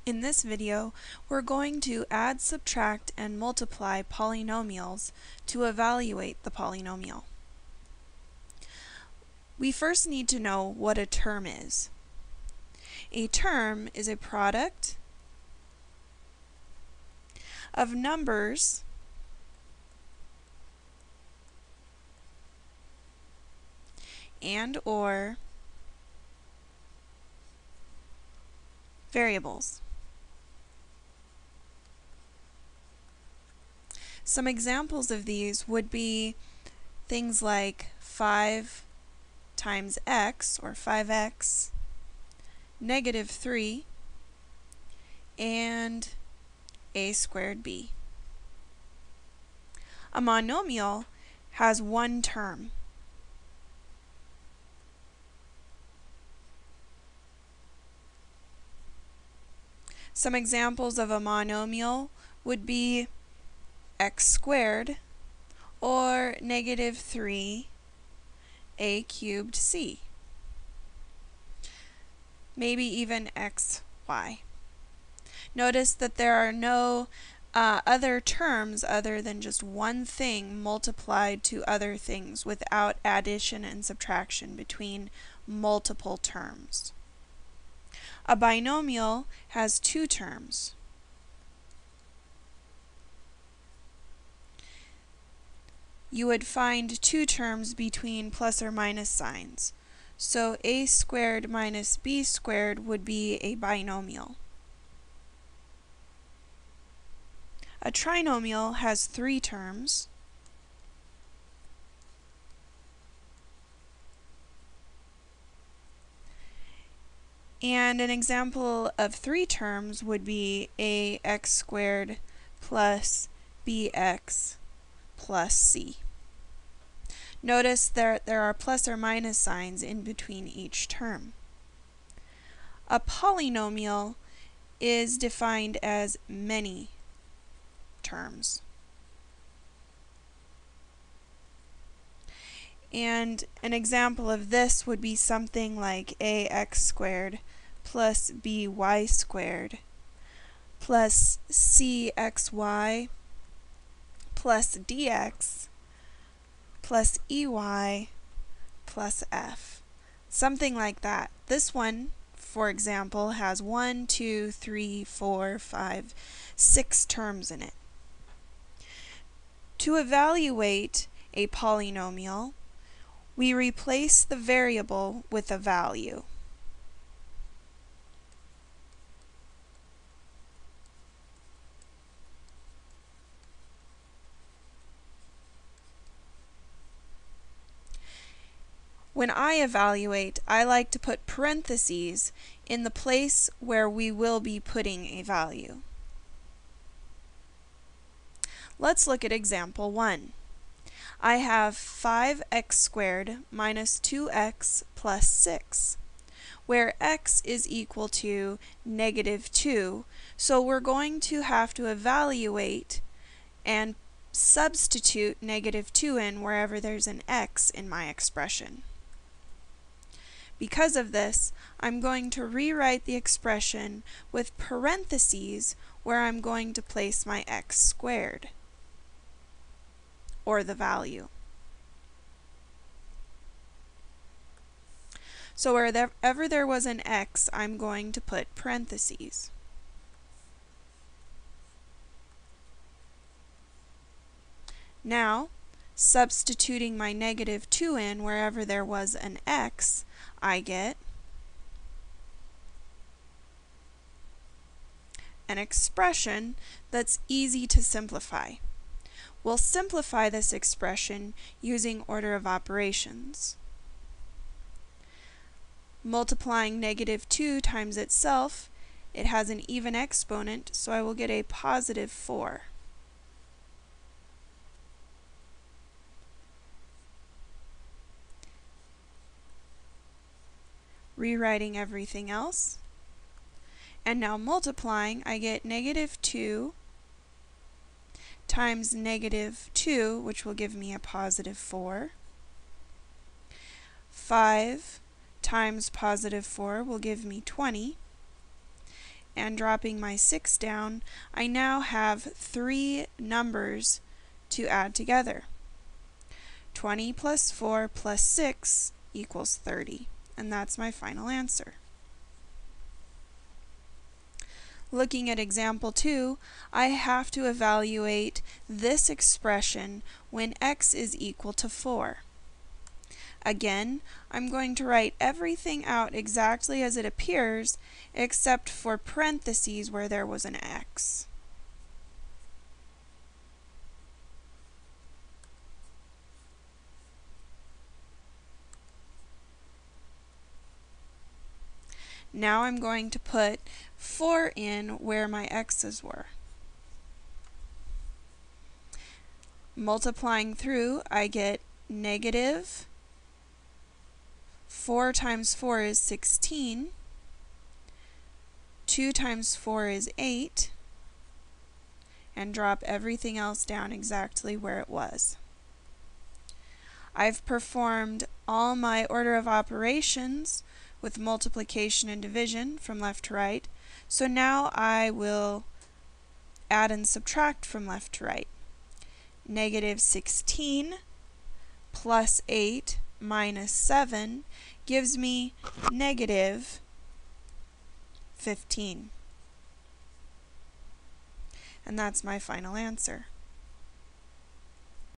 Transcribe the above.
In this video, we're going to add, subtract, and multiply polynomials to evaluate the polynomial. We first need to know what a term is. A term is a product of numbers and/or variables. Some examples of these would be things like 5 times x, or 5x, negative 3, and a squared b. A monomial has one term. Some examples of a monomial would be x squared or negative 3 a cubed c. Maybe even xy. Notice that there are no other terms other than just one thing multiplied to other things without addition and subtraction between multiple terms. A binomial has two terms. You would find two terms between plus or minus signs. So a squared minus b squared would be a binomial. A trinomial has three terms. And an example of three terms would be ax squared plus bx plus c. Notice there are plus or minus signs in between each term. A polynomial is defined as many terms. And an example of this would be something like ax squared plus by squared plus cxy plus dx plus ey plus f. Something like that. This one, for example, has 1, 2, 3, 4, 5, 6 terms in it. To evaluate a polynomial, we replace the variable with a value. When I evaluate, I like to put parentheses in the place where we will be putting a value. Let's look at example 1. I have 5x squared minus 2x plus 6, where x is equal to negative 2, so we're going to have to evaluate and substitute negative 2 in wherever there's an x in my expression. Because of this, I'm going to rewrite the expression with parentheses where I'm going to place my x squared, or the value. So wherever there was an x, I'm going to put parentheses. Now, substituting my negative 2 in wherever there was an x, I get an expression that's easy to simplify. We'll simplify this expression using order of operations. Multiplying negative 2 times itself, it has an even exponent, so I will get a positive 4. Rewriting everything else. And now multiplying, I get negative 2 times negative 2, which will give me a positive 4. 5 times positive 4 will give me 20. and dropping my 6 down, I now have 3 numbers to add together. 20 plus 4 plus 6 equals 30, and that's my final answer. Looking at example 2, I have to evaluate this expression when x is equal to 4. Again, I'm going to write everything out exactly as it appears, except for parentheses where there was an x. Now I'm going to put 4 in where my x's were. Multiplying through, I get negative 4 times 4 is 16. 2 times 4 is 8. And drop everything else down exactly where it was. I've performed all my order of operations with multiplication and division from left to right, so now I will add and subtract from left to right. Negative 16 plus 8 minus 7 gives me negative 15. And that's my final answer.